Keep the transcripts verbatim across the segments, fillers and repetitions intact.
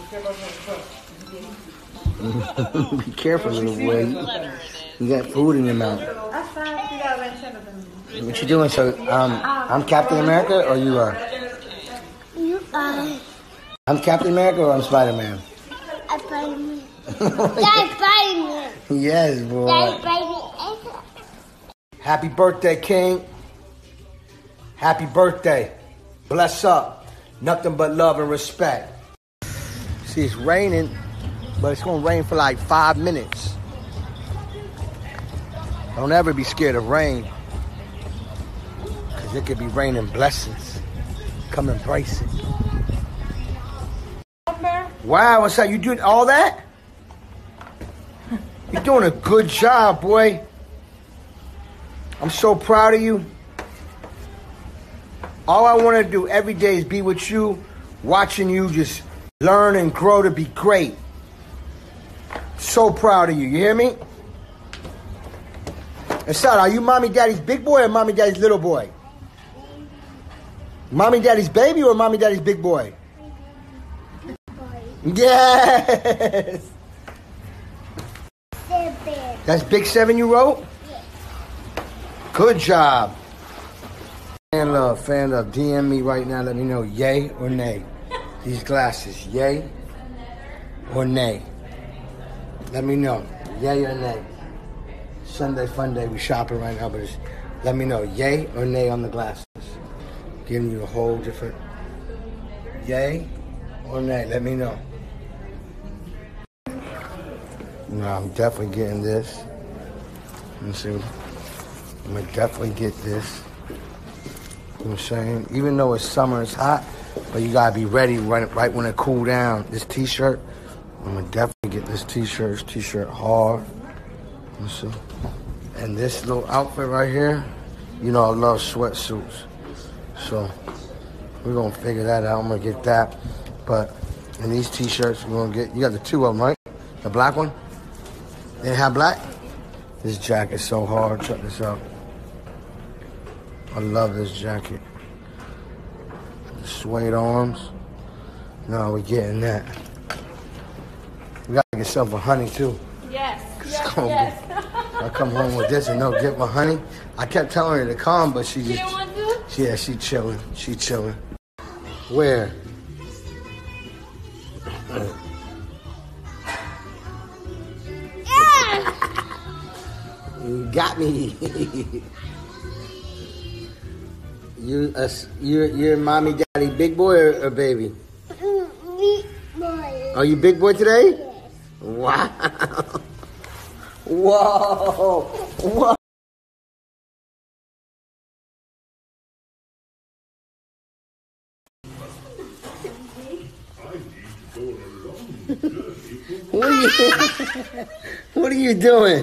Be careful, little boy. You got food in your mouth. What you doing? So, um, I'm Captain America, or you are? You are. I'm Captain America, or I'm Spider-Man? I'm Spider-Man. That's Spider-Man. Yes, boy. That's Spider-Man. Happy birthday, King. Happy birthday. Bless up. Nothing but love and respect. See, it's raining, but it's going to rain for like five minutes. Don't ever be scared of rain, because it could be raining blessings. Come embrace it. Wow, what's up? You doing all that? You're doing a good job, boy. I'm so proud of you. All I want to do every day is be with you, watching you just learn and grow to be great. So proud of you. You hear me? And son, are you mommy daddy's big boy or mommy daddy's little boy? Mommy daddy's baby or mommy daddy's big boy? Big boy. Yes. Seven. That's big seven you wrote? Yes. Good job. Fan love, fan love. D M me right now. Let me know yay or nay. These glasses, yay or nay? Let me know, yay or nay. Sunday fun day. We shopping right now, but it's, let me know yay or nay on the glasses. Giving you a whole different yay or nay. Let me know. No, I'm definitely getting this. Let me see. I'm gonna definitely get this. You know what I'm saying? Even though it's summer, it's hot, but you gotta be ready right, right when it cool down. This t-shirt, I'm gonna definitely get this t-shirt. This t-shirt hard. Let's see. And this little outfit right here, you know I love sweatsuits. So we're gonna figure that out. I'm gonna get that. But in these t-shirts, we're gonna get, you got the two of them, right? The black one? They have black? This jacket's so hard. Check this out. I love this jacket. The suede arms. No, we're getting that. We gotta get some for honey too. Yes. Yes. Be, Yes. I come home with this and no get my honey. I kept telling her to come, but she just. You didn't want to? Yeah, she chilling. She chilling. Where? You got me. You, uh, you're, you're mommy, daddy, big boy or, or baby? Big boy. Are you big boy today? Yes. Wow. Whoa. Whoa. What are you, what are you doing?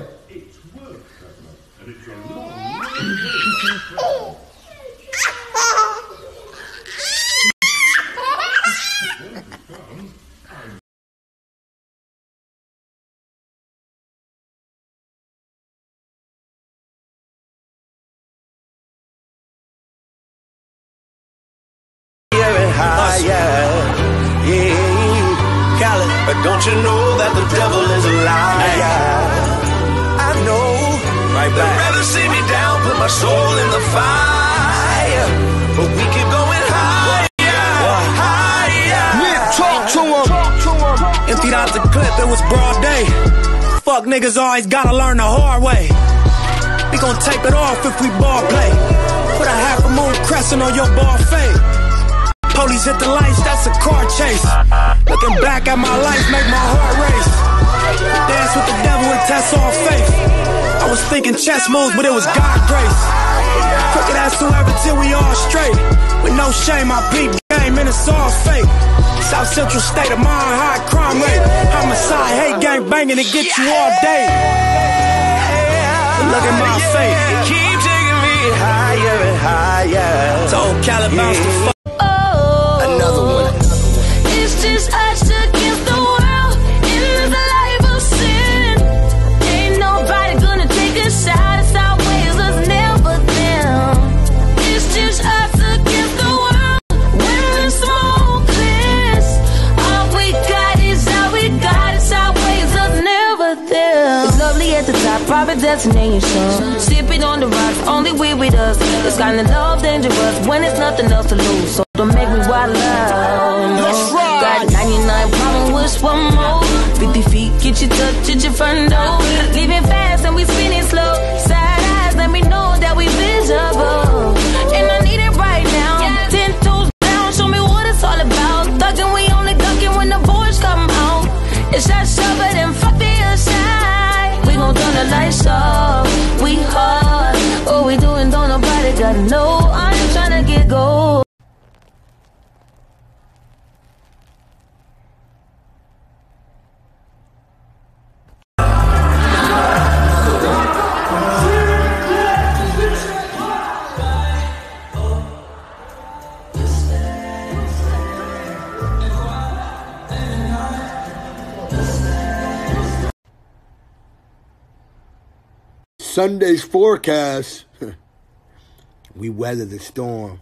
Higher, yeah, Khaled, but don't you know that the devil is a liar? I know, right back. They'd rather see me down, put my soul in the fire, but we keep going higher, higher. Yeah, talk to him. Talk to him. Emptied out the clip, it was broad day. Fuck niggas always gotta learn the hard way. We gon' tape it off if we ball play. Put a half a moon crescent on your ball fade. Police hit the lights, that's a car chase. Looking back at my life, make my heart race. Dance with the devil and test all faith. I was thinking chess moves, but it was God grace. Crooked ass whoever till we all straight. With no shame, I beat game and it's all fake. South Central state of mind, high crime rate. Homicide, hate gang banging to get you all day. But look at my fate. Keep taking me higher and higher. Told Khaled bounce the fuck. Another one. It's just us against the world in this life of sin. Ain't nobody gonna take a shot. It's our ways, us never them. It's just us against the world. When the smoke clears, all we got private destination. Sipping on the rocks, only we with us. This kind of love dangerous when it's nothing else to lose. So don't make me wild out. No. Got ninety-nine problems, wish one more. fifty feet, get you touch at your front door. Leaving fast and we spinning slow. Side eyes, let me know that we visible. And I need it right now. Ten toes down, show me what it's all about. Thugging, we only ducking when the boys come out. It's that shoving and fuck the shy. We gon' turn the lights off. We hard. What we doing, don't nobody got no. I ain't tryna get gold. Sunday's forecast. We weather the storm.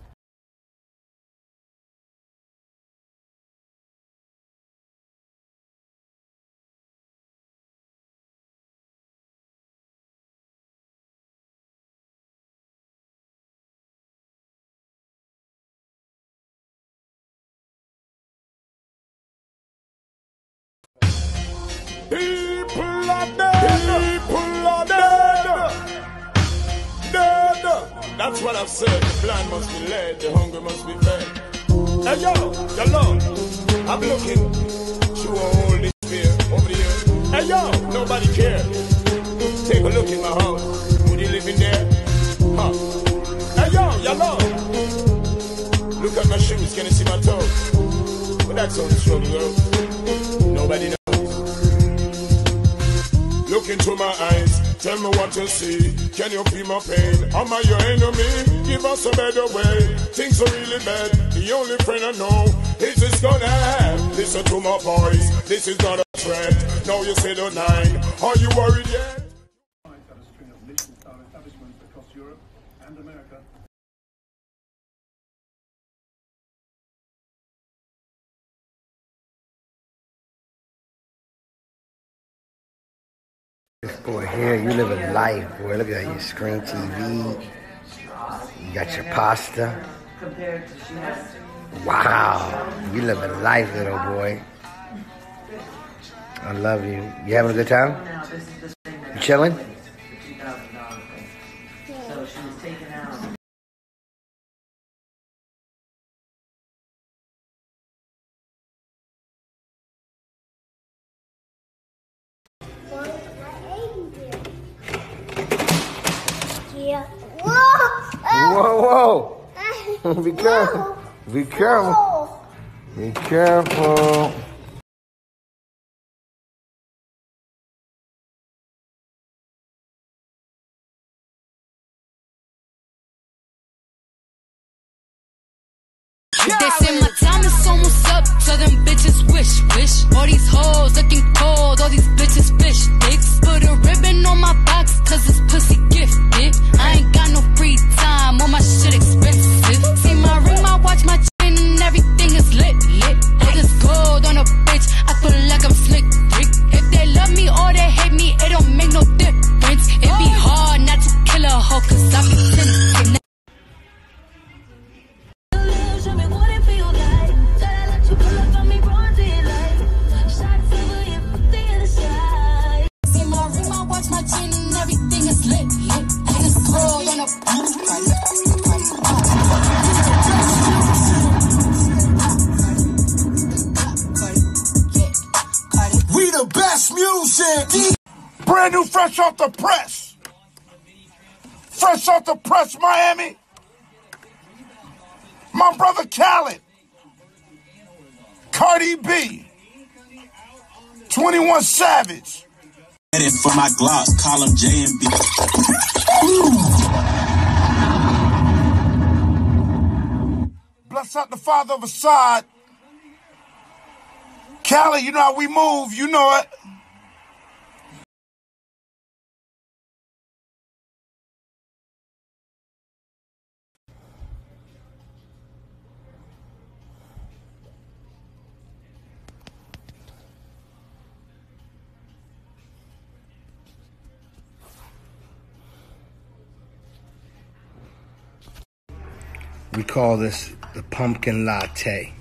People are dead. People are dead. Dead. That's what I've said. The blind must be led. The hungry must be fed. Hey yo, the Lord. I'm looking through all this fear over here. Hey yo, nobody cares. Take a look in my house. Would you live in there? Huh? Hey yo, your Lord. Look at my shoes. Can you see my toes? But that's on the struggle, girl. Nobody knows. Look into my eyes, tell me what you see. Can you feel my pain? Am I your enemy? Give us a better way. Things are really bad. The only friend I know is this gonna have. Listen to my voice. This is not a threat. Now you say the nine. Are you worried yet? Got a string of Michelin-star establishments across Europe and America. This boy here, you live a life, boy. Look at your screen T V. You got your pasta. Wow. You live a life, little boy. I love you. You having a good time? You chilling? So she was taken out. Yeah. Whoa! Whoa, whoa. Be careful. Be careful. Be careful. They say my time is almost up, so them bitches wish, wish. All these hoes looking cold, all these bitches fish sticks. Put a ribbon on my box, cause it's pussy gifted. I ain't got no free time, all my shit expensive. See my ring, my watch, my chain, and everything is lit, lit. All this gold on a bitch, I feel like I'm slick, Rick. If they love me or they hate me, it don't make no difference. It be hard not to kill a hoe, cause I be sinning. We the best music. Brand new, fresh off the press. Fresh off the press, Miami. My brother Khaled. Cardi B. twenty-one Savage. Edit for my Glock, call him J and B. Bless out the father of Assad. Khaled, you know how we move, you know it. We call this the pumpkin latte.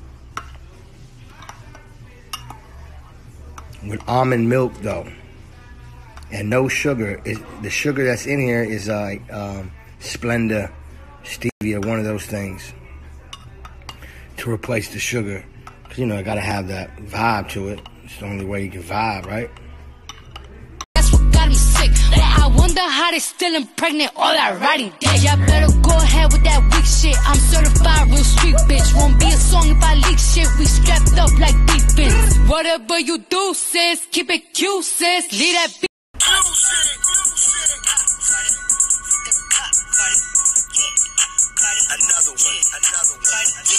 With almond milk though. And no sugar. It, the sugar that's in here is like um, Splenda, stevia, one of those things. To replace the sugar. Because, you know, I gotta have that vibe to it. It's the only way you can vibe, right? That's what got me sick. I wonder how they still impregnate all that riding dick. Y'all better go ahead with that weak shit. I'm certified real street bitch. Won't be a song if I leak shit. We strapped up like defense. Whatever you do, sis, keep it cute, sis. Leave that bitch. Another one, another one.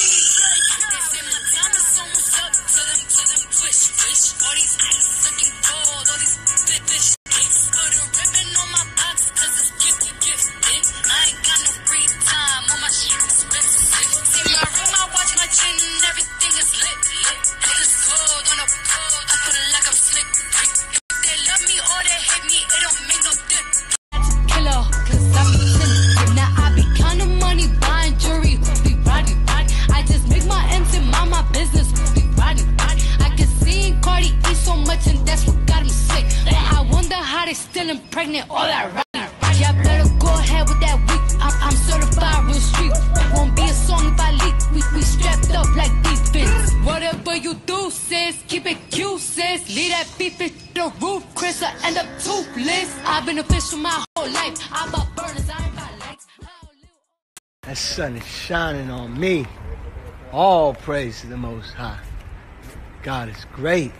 All these eyes looking gold, all these big bitch dicks. Put a ribbon on my box, cause it's gifted, gifted. I ain't got no free time, all my shit is expensive. See my room, I watch my chin, and everything is lit, lit. Niggas cold on a pole, I feel like I'm slick, Rick. If they love me or they hate me, it don't make no difference. Killer, cause I'm sensitive. Now I be counting money, buying jewelry, be riding, riding. I just make my ends and mind my business, be riding, riding. I can see Cardi eat so much and that's what got him sick. And I wonder how they still impregnate all that riding. Y'all better go ahead with that week. I'm, I'm certified real street. Won't be a song if I leak. We, we strapped up like defense. Whatever you do, sis, keep it cute, sis. Leave that beef at the roof, Chris, I end up toothless. I've been official my whole life. I bought burners, I ain't got lights. That sun is shining on me. All praise to the Most High. God is great.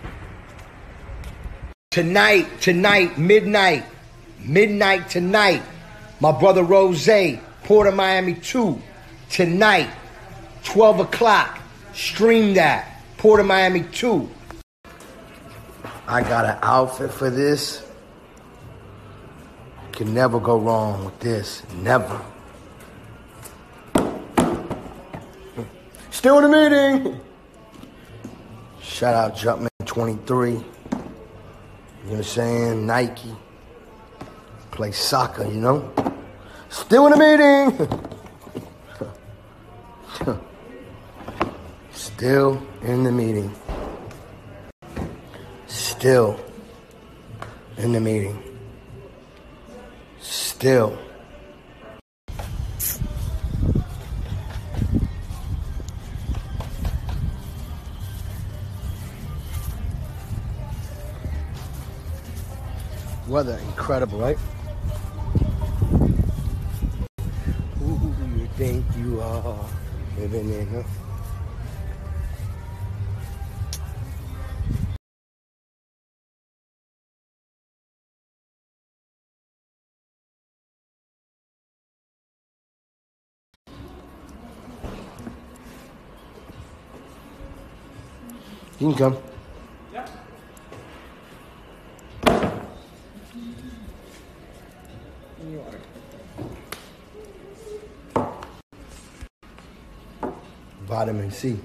Tonight, tonight, midnight, midnight tonight, my brother Rose, Port of Miami two, tonight, twelve o'clock, stream that, Port of Miami two. I got an outfit for this. Can never go wrong with this, never. Still in the meeting. Shout out Jumpman twenty-three. You know what I'm saying? Nike. Play soccer, you know? Still in the meeting. Still in the meeting. Still in the meeting. Still. Weather incredible, right? Who do you think you are living in, huh? You can come. Vitamin C.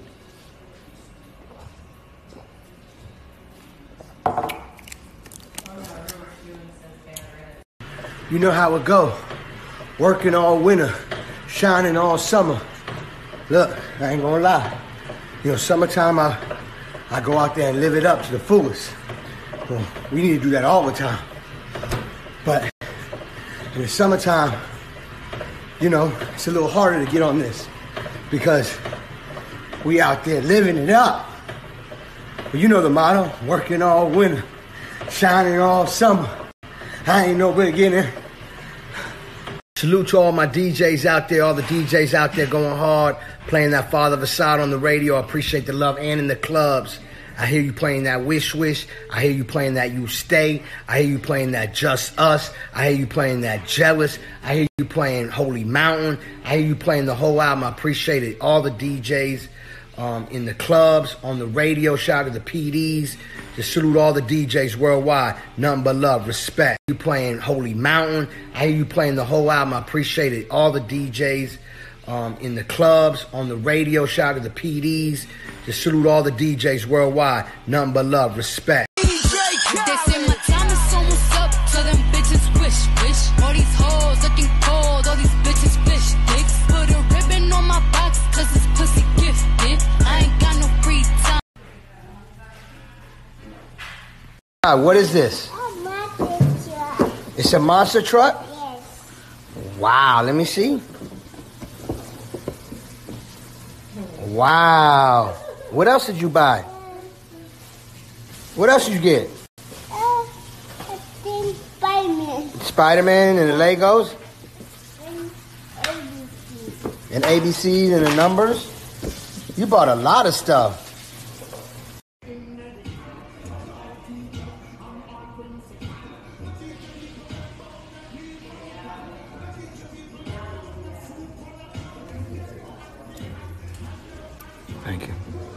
You know how it go. Working all winter, shining all summer. Look, I ain't gonna lie. You know, summertime, I, I go out there and live it up to the fullest. Well, we need to do that all the time. But in the summertime, you know, it's a little harder to get on this because we out there living it up. But you know the motto, working all winter, shining all summer. I ain't no beginner. Salute to all my D Js out there, all the D Js out there going hard, playing that Father Facade on the radio. I appreciate the love, and in the clubs. I hear you playing that Wish Wish. I hear you playing that You Stay. I hear you playing that Just Us. I hear you playing that Jealous. I hear you playing Holy Mountain. I hear you playing the whole album. I appreciate it. All the D Js um, in the clubs, on the radio. Shout out to the P Ds. Just salute all the D Js worldwide. Nothing but love, respect. You playing Holy Mountain. I hear you playing the whole album. I appreciate it. All the D Js um, in the clubs, on the radio. Shout out to the P Ds. Just salute all the D Js worldwide. Nothing but love, respect. They say my time is almost up, so them bitches wish, wish. All these hoes looking cold, all these bitches fish dicks. Put a ribbon on my box, What is this? A monster truck. It's a monster truck? Yes. Wow, let me see. Wow. What else did you buy? What else did you get? Uh, I think Spider-Man. Spider-Man and the Legos? And A B C. And A B Cs and the numbers? You bought a lot of stuff. Thank you.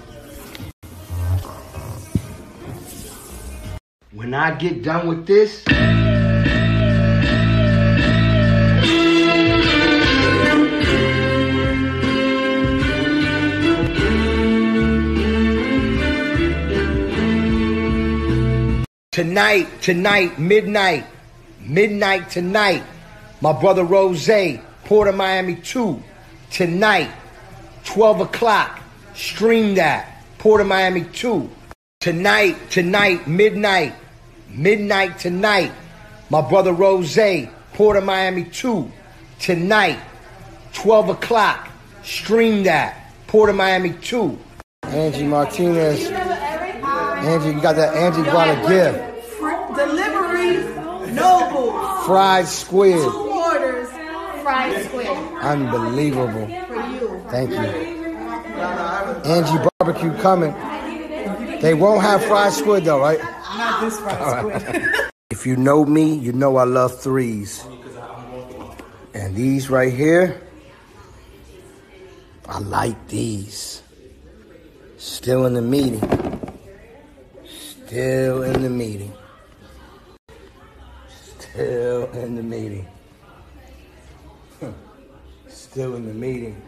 When I get done with this, tonight, tonight, midnight, midnight tonight, my brother Rose, Port of Miami two, tonight, twelve o'clock, stream that, Port of Miami two, tonight, tonight, midnight, midnight tonight, my brother Rose, Port of Miami two, tonight, twelve o'clock, stream that, Port of Miami two. Angie Martinez, Angie, you got that, Angie brought a gift. Delivery Noble. Fried squid. Two orders, fried squid. Unbelievable. For you. Thank you. Angie barbecue coming. They won't have fried squid though, right? Not this fried squid. If you know me, you know I love threes. And these right here, I like these. Still in the meeting. Still in the meeting. Still in the meeting. Still in the meeting.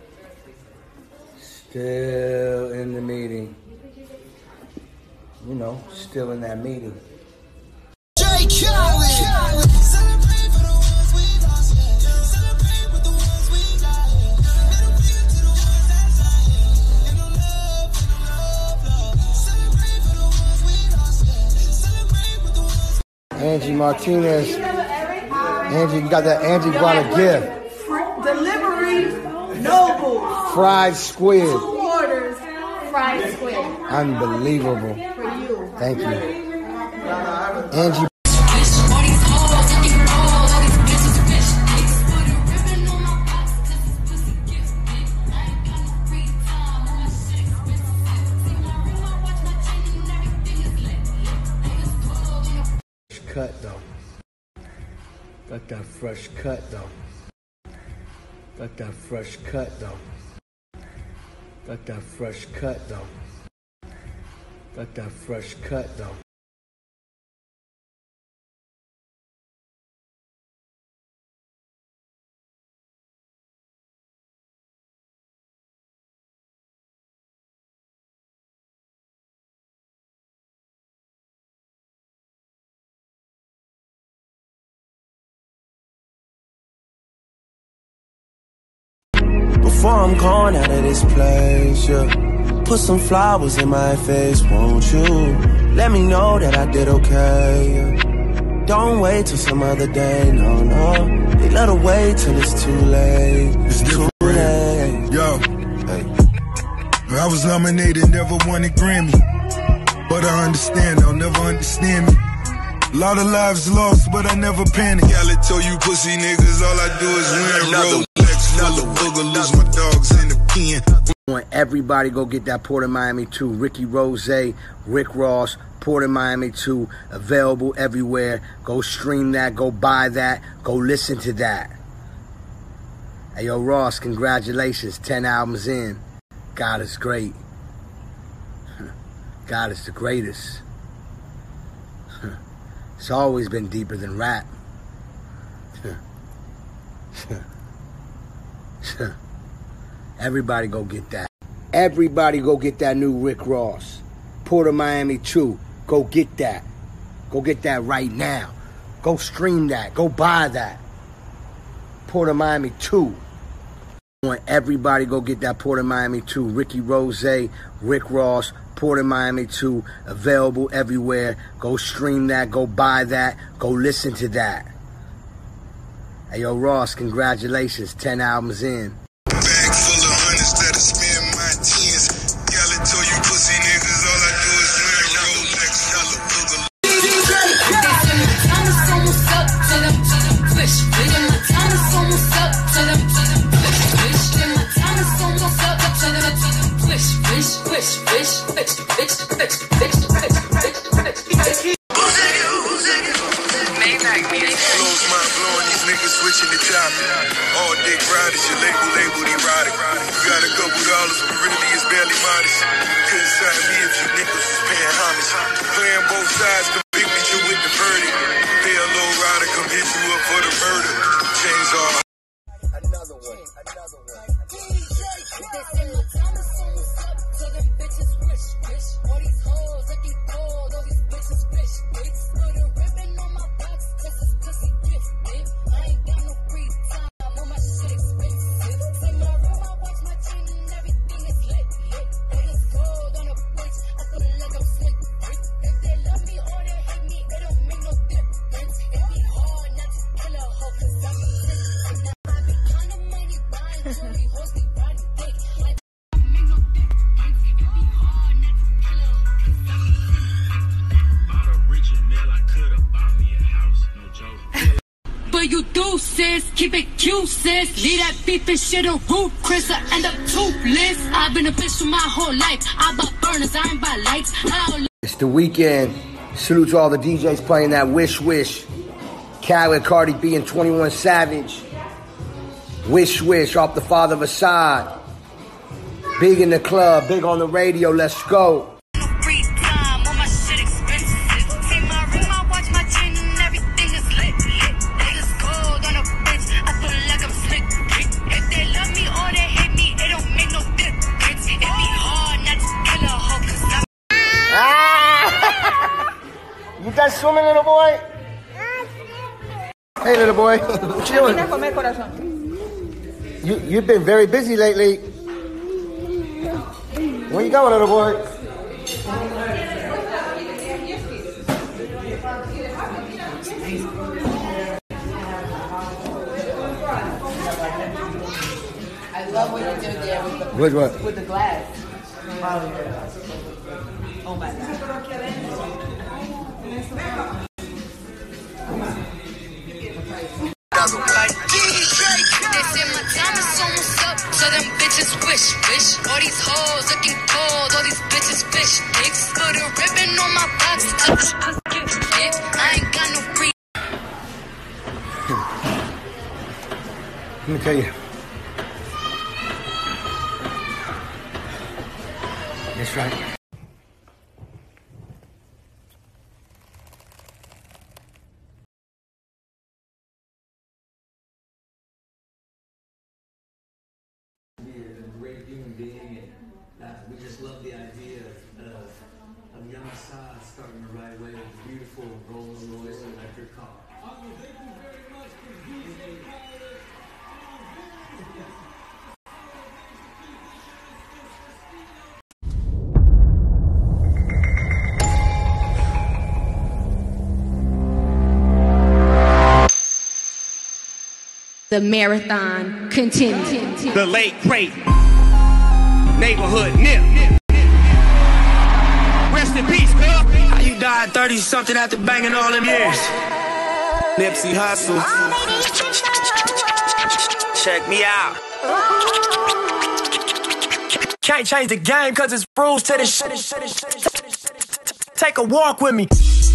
Still in the meeting. You know, still in that meeting. J. Khaled. Celebrate for the ones we lost. Celebrate with the ones we got. Middle finger to the ones that's lying. And no love, and no love, love. Celebrate for the ones we lost. Celebrate with the ones. Angie Martinez. Angie, you got that, Angie brought a gift. Delivery Noble. Fried squid. Two orders, fried squid. Unbelievable. For you. Thank you. Angie. Cut though. Got that fresh cut though. Got that fresh cut though. Got that fresh cut though. Got that fresh cut though. Before I'm gone out of this place, yeah. Put some flowers in my face, won't you? Let me know that I did okay, yeah. Don't wait till some other day, no, no. They let her wait till it's too late. It's too late. Yo, hey. I was nominated, never won a Grammy. But I understand, they'll never understand me. A lot of lives lost, but I never panic. Khaled told you pussy niggas, all I do is win. Rolex full of booger, lose my dogs in the pen. I want everybody go get that Port of Miami two. Ricky Rose, Rick Ross, Port of Miami two, available everywhere. Go stream that, go buy that, go listen to that. Hey, yo, Ross, congratulations, ten albums in. God is great. God is the greatest. It's always been deeper than rap. Everybody go get that. Everybody go get that new Rick Ross. Port of Miami two. Go get that. Go get that right now. Go stream that. Go buy that. Port of Miami two. I want everybody go get that Port of Miami two. Ricky Rose, Rick Ross, Reporting Miami two, available everywhere. Go stream that, go buy that, go listen to that. Hey, yo, Ross, congratulations, ten albums in. Bag full of hundreds that I spend my tens. Y'all told you pussy niggas, all I do is wear Rolex, yellow booger. They say my time is almost up to them, to them, wish. They say my time is almost up to them, to them, wish, wish. They say my time is almost up to them, to them, wish, wish, wish, wish, wish, wish, wish, wish, wish, wish, wish. Blows mind blowing, these niggas switching the topic. All dick riders, your label, label erotic. You got a couple dollars, but really it's barely modest. You couldn't sign me if you niggas was paying homage. Playing both sides, convicted you with the verdict. Pay a low rider, come hit you up for the murder. Chains all. Another one, another one. They say my time is almost up to them bitches wish, wish. All these hoes looking cold, all these bitches wish, wish. Put a ribbon on my box, cause this pussy gifted. I ain't got no free time, all my shit expensive. See my room, I watch my chin and everything is lit, lit. All this gold on a bitch, I feel like I'm slick, quick. If they love me or they hate me, it don't make no difference. It be hard not to kill a hoe, cause I'm a bitch. Now I be kinda money buying jewelry, hoes be riding dick. Like, make no difference. It be hard not to kill a hoe, cause I'm a bitch. Bought a Richard Mill, I could've bought me a house, no joke. But you do, sis, keep it cute, sis. Leave that beef and shit on root, Chris, I end up toothless. I've been a bitch for my whole life. I bought burners, I ain't buy lights. I don't It's the weekend. Salute to all the D Js playing that Wish Wish. Khaled, Cardi B, and twenty-one Savage. Wish Wish off the Father of Assad. Big in the club, big on the radio, let's go. free time, all my shit expensive. See my room, I watch my chin and everything is lit, lit. Niggas cold on a bitch, I feel like I'm slick, quick. If they love me or they hate me, it don't make no difference. It be hard not to kill a hoe, cause I'm Ah! You done swimming, little boy? Hey, little boy. What you doing? You, you've been very busy lately. Where you going, little boy? I love what you did there with the, With what? with the glass. Oh my God. They say my time is almost up, so them bitches wish, wish. All these hoes looking cold, all these bitches fish dicks. Put a ribbon on my box, cause this pussy gifted. I ain't got no free. Let me tell you. That's right. Great human being, and uh, we just love the idea of, of young Assad starting the right way with a beautiful Rolls Royce electric car. The marathon continues. The late great neighborhood nip. Rest in peace, girl. How you died thirty something after banging all them years? Nipsey Hussle. Check me out. Can't change the game cause it's rules to the shit. Take a walk with me.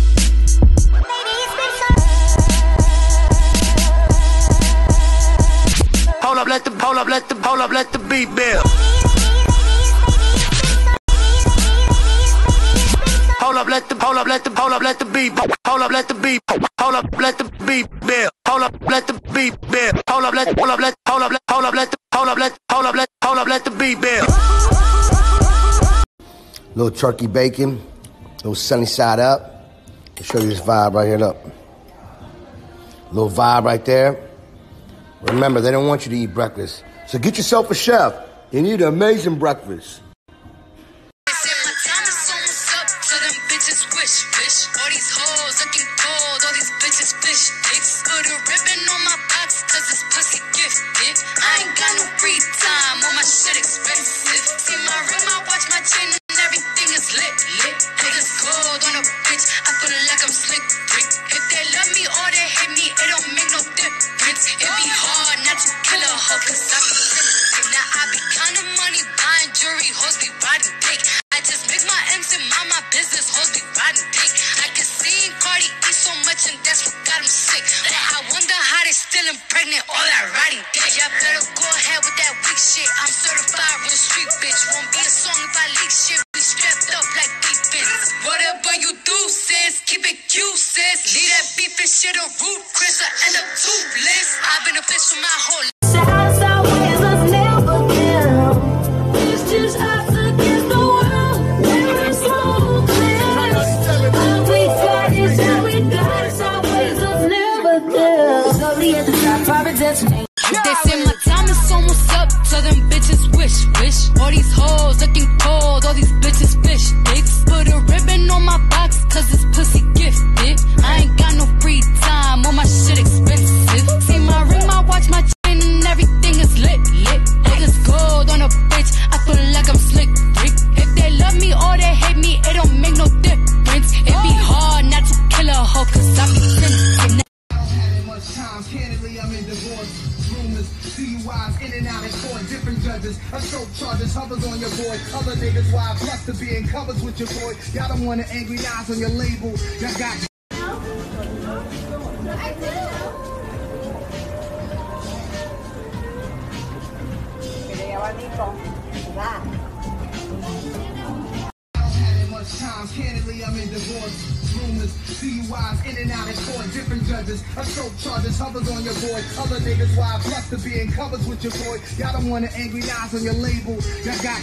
Hold up, let the, hold up, let the, hold up, let the beat build. Hold up, let the, hold up, let the, hold up, let the beat, hold up, let the beat, hold up, let the beat build. Hold up, let the beat build. Hold up, let, hold up, let, hold up, let, hold up, let the, hold up, let, hold up, let, hold up, let the beat build. Little turkey bacon, little sunny side up. I'll show you this vibe right here, look. Little vibe right there. Remember, they don't want you to eat breakfast. So get yourself a chef. You need an amazing breakfast. They say my time is bitches wish, wish. All these hoes looking cold, all these bitches fish dicks. Put a ribbon on my box, cause this pussy gifted. I ain't got no free time, all my shit expensive. See my ring, my watch, my chain, and everything is lit, lit. Put this gold on a bitch, I feel like I'm slick, Rick. If they love me or they hate me, it don't make no difference. It be hard not to kill a hoe, cause I be sensitive. Now I be counting money, buying jewelry, hoes be riding dick. I just make my M's and mind my business, hoes be riding dick. I can see Cardi eat so much and that's what got him sick. But I wonder how they still impregnate all that riding dick. Y'all better go ahead with that weak shit. I'm certified real street bitch. Won't be a song if I leak shit. We strapped up like defense. Whatever you do, sis, keep it cute, sis. Leave that beef and shit a root, Chris. I end up toothless. I've been a bitch for my whole life. Shots out ways us never down. It's just us against the world. We're smokeless. All we got is how we got. Some ways us never down. Slowly at the top, private destination. They say my time is almost up, tell them bitches wish, wish. All these hoes looking cold, all these bitches fish dicks. Put a ribbon on my box, cause this pussy gifted. I ain't got no free time, all my shit expensive. See my ring, my watch, my chain, and everything is lit, lit. All this gold on a bitch, I feel like I'm slick, Rick. If they love me or they hate me, it don't make no difference. It be hard not to kill a hoe, cause I be sensitive. Much times, candidly, I'm in divorce. Rumors, D U Is, in and out in court, different judges. Assault charges hovers on your boy. Other niggas wild, plus to be in covers with your boy. Y'all don't want the angry eyes on your label. Y'all got. Much times, candidly, I'm in divorce. Rumors, D U Is, in and out in court, different judges. Assault charges hovers on your boy. Other niggas wild, plus to be in covers with your boy. Y'all don't want the angry eyes on your label. Y'all got.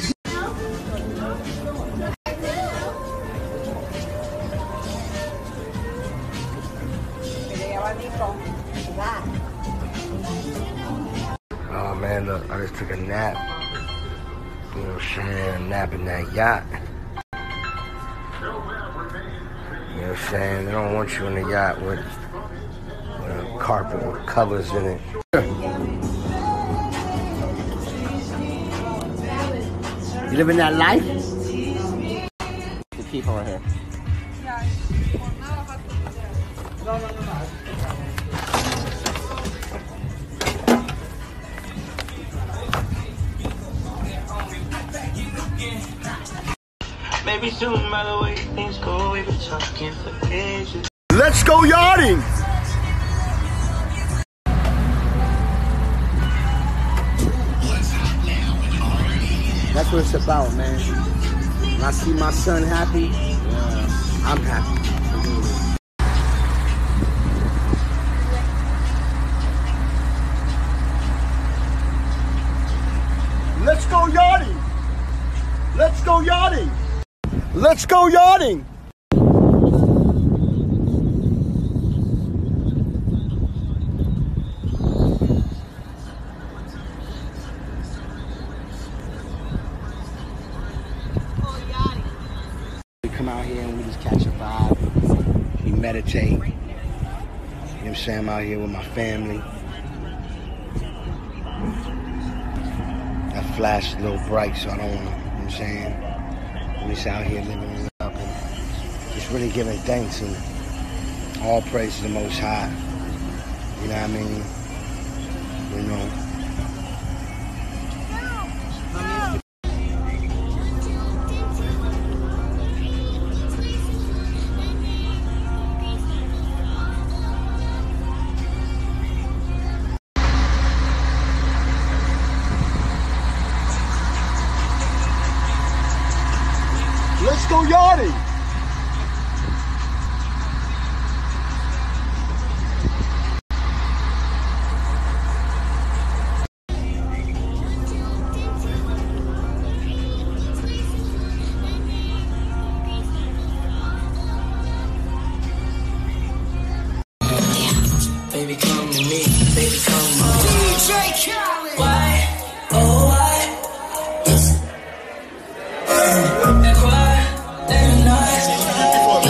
Oh man, look, I just took a nap. You know what I'm saying? A nap in that yacht. You know what I'm saying? They don't want you in the yacht with, with a carpet with covers in it. You living that life? The keep over here. No, no, no, no. Maybe soon, by the way things go, we've been talking for ages. Let's go yachting! That's what it's about, man. When I see my son happy, yeah, I'm happy. Let's go yachting! Let's go yachting! Let's go yachting! We come out here and we just catch a vibe. We meditate. You know what I'm saying? I'm out here with my family. That flash is a little bright, so I don't want to, you know what I'm saying? We're just out here living it up and just really giving thanks and all praise to the Most High. You know what I mean? You know. Let's go yachting! Baby, come to me. Baby, come to me. D J Khaled. Why? Oh, why? Listen. And why? They're not.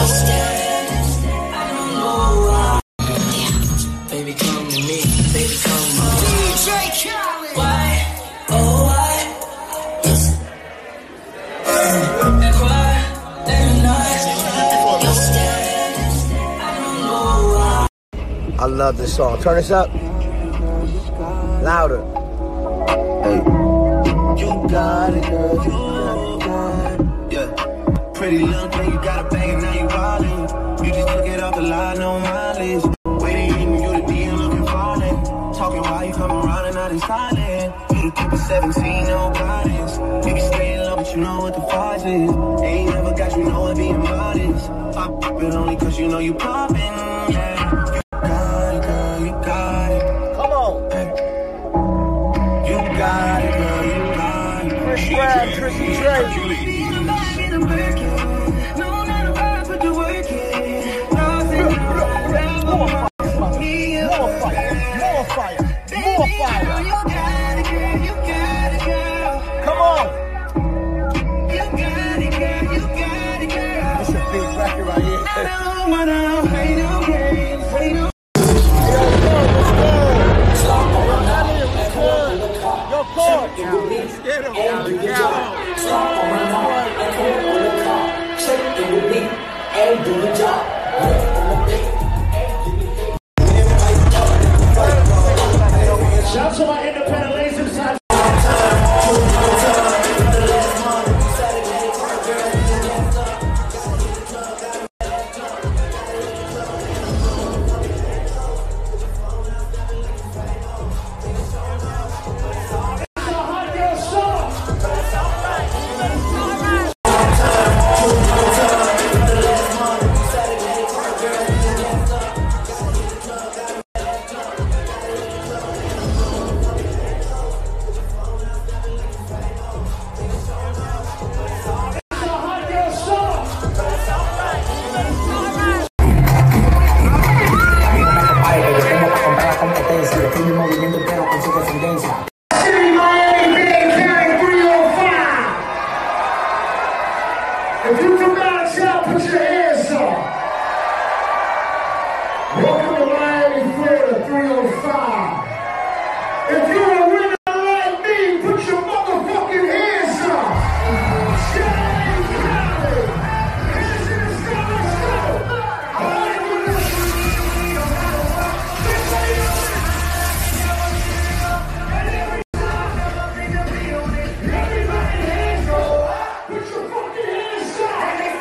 I love this song. Turn this up. Louder. Hey. You got it, girl. You got it. Yeah. Pretty little thing, you got a bang and now you wildin'. You just took it off the line, no mileage. Waiting, you the D M looking falling. Talking while you come around and now they silent. You the type of seventeen, no guidance. You be staying low, but you know what the fight is. Ain't never got you know what being modest. Pop it only cause you know you poppin', yeah. You got it, girl, you got it. Come on. Hey. You got it, girl, you got it. Chris Brown, Chrissy Trey. More fire. Come on. It's a big record right here. Yo, Cord. Get him. And do the job. Shout out to my independent ladies inside. If you from down south, put your hands up. Welcome to Miami, Florida, three oh five. If you're a winner like me, put your motherfucking hands up. Jay Khaled. Hands in the sky, let's go. All right, we're everybody hands up. Put your fucking hands up.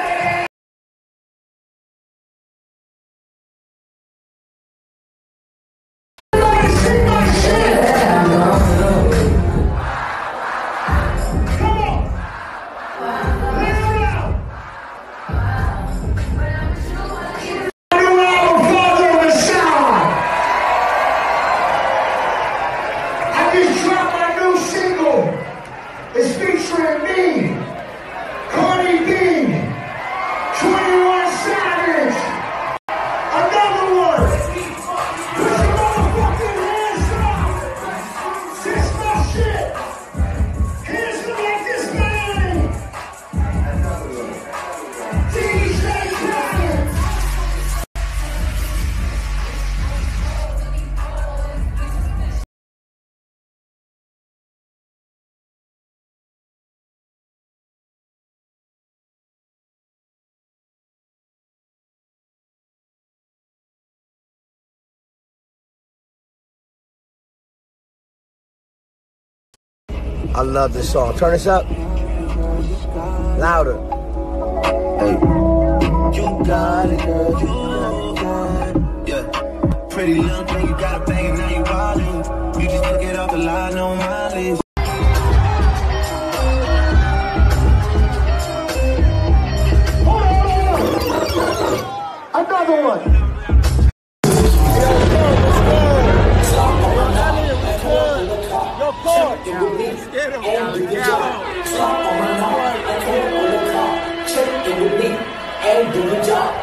It's featuring me, Cardi B, twenty-one Savage, another one. Put your motherfucking hands up. This my shit. Hands up like this, man. D J Khaled. I love this song. Turn this up. Louder. Hey. You got it, girl. You got it. Yeah. Pretty little thing, you got a bang and now you wildin'. You just took it off the line, no mileage. Another one. Yo, Cord. Get him. And do the job.